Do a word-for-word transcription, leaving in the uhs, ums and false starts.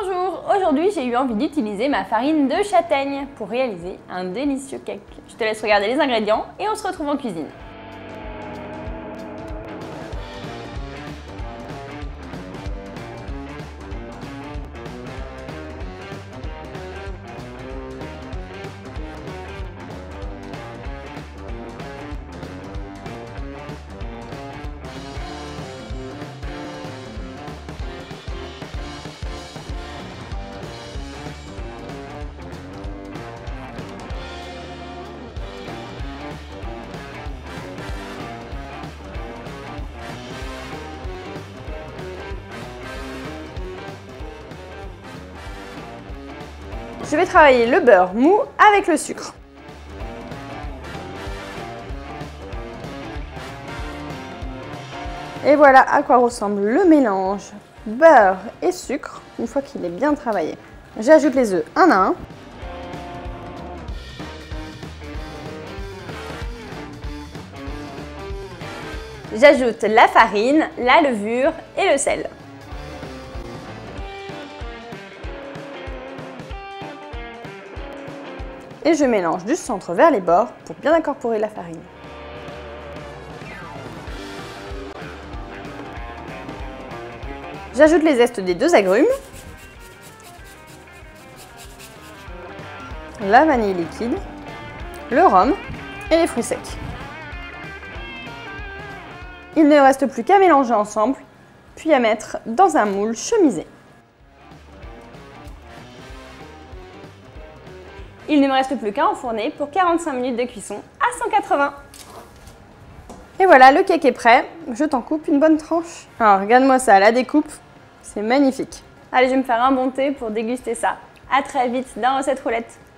Bonjour, aujourd'hui j'ai eu envie d'utiliser ma farine de châtaigne pour réaliser un délicieux cake. Je te laisse regarder les ingrédients et on se retrouve en cuisine. Je vais travailler le beurre mou avec le sucre. Et voilà à quoi ressemble le mélange beurre et sucre une fois qu'il est bien travaillé. J'ajoute les œufs un à un. J'ajoute la farine, la levure et le sel. Et je mélange du centre vers les bords pour bien incorporer la farine. J'ajoute les zestes des deux agrumes, la vanille liquide, le rhum et les fruits secs. Il ne reste plus qu'à mélanger ensemble, puis à mettre dans un moule chemisé. Il ne me reste plus qu'à enfourner pour quarante-cinq minutes de cuisson à cent quatre-vingts. Et voilà, le cake est prêt. Je t'en coupe une bonne tranche. Alors, regarde-moi ça, la découpe, c'est magnifique. Allez, je vais me faire un bon thé pour déguster ça. À très vite dans Recette Roulette.